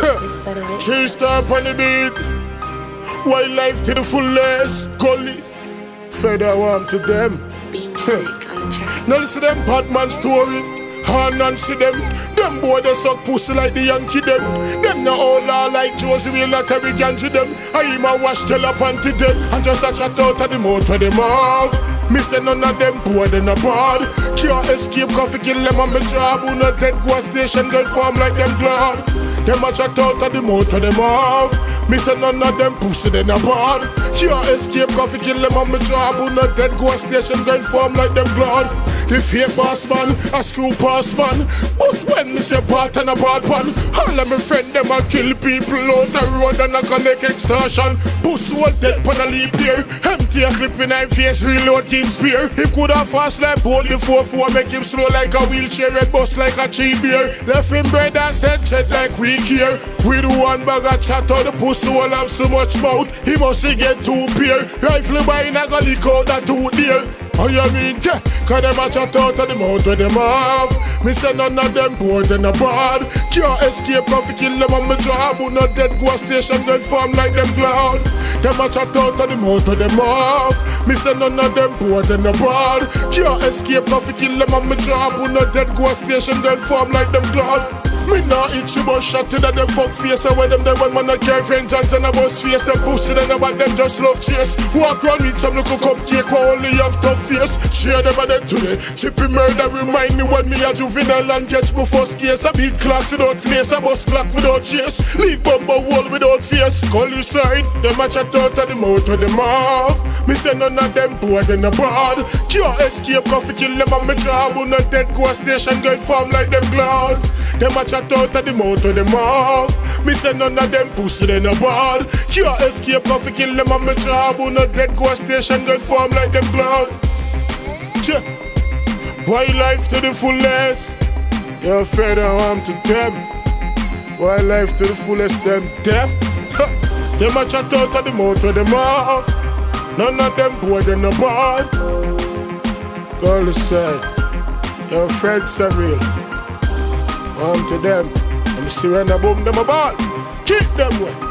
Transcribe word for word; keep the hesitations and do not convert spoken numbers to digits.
Three star on the beat. Wildlife to the fullest. Gully. Feather warm to them. Now listen to them Batman story. And Nancy them. Them boy they suck pussy like the Yankee them. Them not all are like Josie will not have began to them. I am a wash tell up unto them. And just a chat out of the mouth where them off. Me say none of them boy they not bad. Can't escape coffee kill them on my job. Who not dead go a station get form like them glad. Them a chat out of the mouth where them off. Me say none of them pussy they not bad. Can't escape coffee kill them on my job. Who not dead go a station get form like them glad. The fake boss man, a screw pass man. But when me say part and a bad one, all of my friend them a kill people out the road and a collect extortion. Pussy was dead pon a leap year. Empty a clip in him face, reload King Spear. He could have fast like bold the four four, make him slow like a wheelchair, red bust like a cheap beer. Left him bread and said chat like we care. With one bag of chat out the pussy will have so much mouth. He must get two pair. Rifle by in a gully out that two deer. Oh you mean, yeah, cause them a chat out of the mouth where them off. Me say none of them boy they not bad. Can't escape coffee kill them on my job. Who not dead go a station get form like them glad. Them a chat out of the mouth where them off. Me say none of them boy they not bad. Can't escape coffee kill them on my job. Who not dead go a station get form like them glad. Me nah itchy but shot to that them fuck face. And when them them one man a care vengeance and a bus face. Them pussy them about them just love chase. Walk around with some little cupcake who only have tough face. Cheer them a dead today. Chippy murder remind me when me a juvenile and catch my first case. A big class without place, a bus clock without chase. Leave bumper wall without face. Gully side, them a chat out of the mouth with them off. Me say none of them boy they not bad. Can't escape coffee kill them on my job. Who not dead go a station get form like them glad. Them a chat out of the mouth with them off. Me say none of them pussy they not bad. Can't escape coffee kill them on my job. Who not dead go a station get form like them glad. Yeah. Wildlife to the fullest. You're feather warm to them. Wildlife to the fullest, them deaf. Them a chat out of the mouth with them off. None of them boy they not bad. Girl said, your friends are real. Warm to them. Let me see when I boom them a ball. Keep them way.